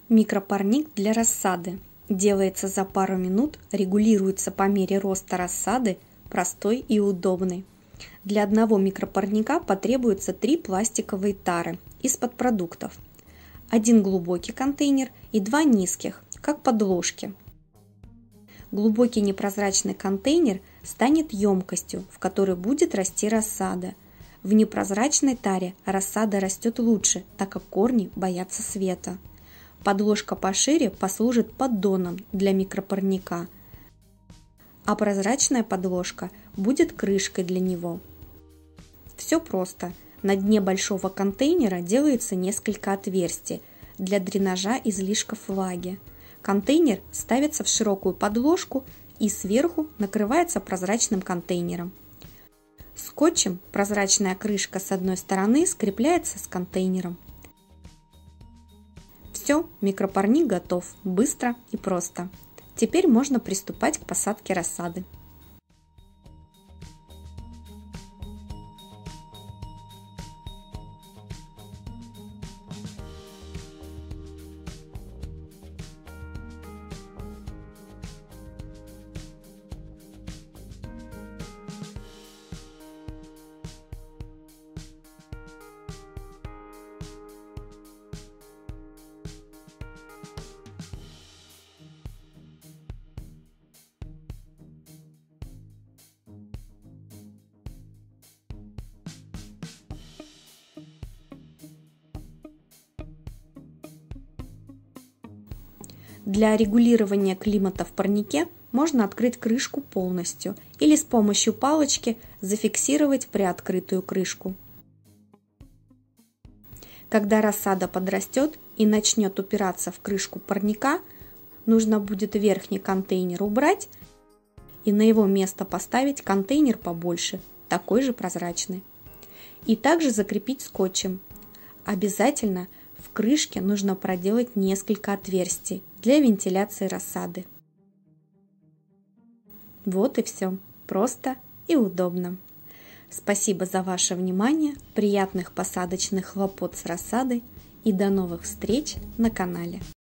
Микропарник для рассады. Делается за пару минут, регулируется по мере роста рассады, простой и удобный. Для одного микропарника потребуется 3 пластиковые тары из-под продуктов, 1 глубокий контейнер и 2 низких, как подложки. Глубокий непрозрачный контейнер станет емкостью, в которой будет расти рассада. В непрозрачной таре рассада растет лучше, так как корни боятся света. Подложка пошире послужит поддоном для микропарника, а прозрачная подложка будет крышкой для него. Все просто. На дне большого контейнера делается несколько отверстий для дренажа излишков влаги. Контейнер ставится в широкую подложку и сверху накрывается прозрачным контейнером. Скотчем прозрачная крышка с одной стороны скрепляется с контейнером. Все, микропарник готов, быстро и просто. Теперь можно приступать к посадке рассады. Для регулирования климата в парнике можно открыть крышку полностью или с помощью палочки зафиксировать приоткрытую крышку. Когда рассада подрастет и начнет упираться в крышку парника, нужно будет верхний контейнер убрать и на его место поставить контейнер побольше, такой же прозрачный. И также закрепить скотчем. Обязательно в крышке нужно проделать несколько отверстий для вентиляции рассады. Вот и все. Просто и удобно. Спасибо за ваше внимание, приятных посадочных хлопот с рассадой и до новых встреч на канале.